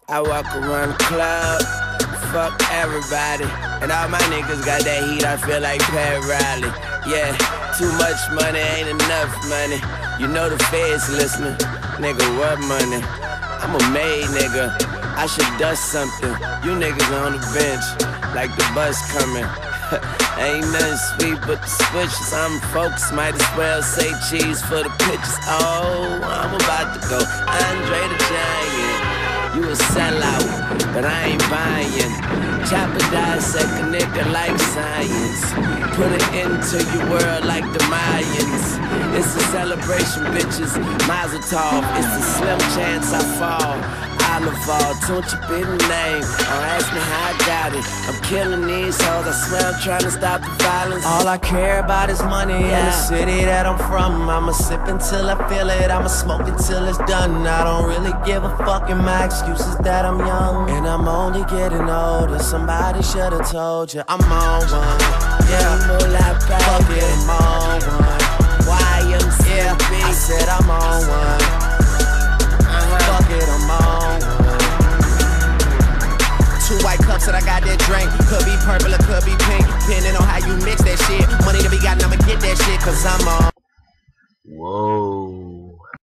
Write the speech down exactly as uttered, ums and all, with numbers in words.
I walk around the club, fuck everybody. And all my niggas got that heat, I feel like Pat Riley. Yeah, too much money ain't enough money. You know the feds listening. Nigga, what money? I'm a made nigga. I should dust something. You niggas on the bench, like the bus coming. Ain't nothing sweet but the switches. I'm focused, might as well say cheese for the pictures. Oh, I'm about to go Andre the Giant. You a sellout, but I ain't buying. Chopper dissect a nigga like science. Put it into your world like the Mayans. It's a celebration, bitches. Mazel tov. It's a slim chance I fall. Olival, don't you be the name. Don't ask me how I got it. I'm killing these hoes. I swear I'm trying to stop the violence. All I care about is money yeah. And the city that I'm from. I'ma sip until I feel it. I'ma smoke until it's done. I don't really give a fuck, and my excuse is that I'm young. And I'm only getting older. Somebody should've told you I'm on one. Yeah, fuck it, I'm on one. Y M C A, yeah, I said I'm on one. Uh-huh. Fuck it, I'm on one. Two white cups that I got that drink. Could be purple or could be pink, depending on how you mix that shit. Money to be gotten, I'ma get that shit, cause I'm on. Whoa.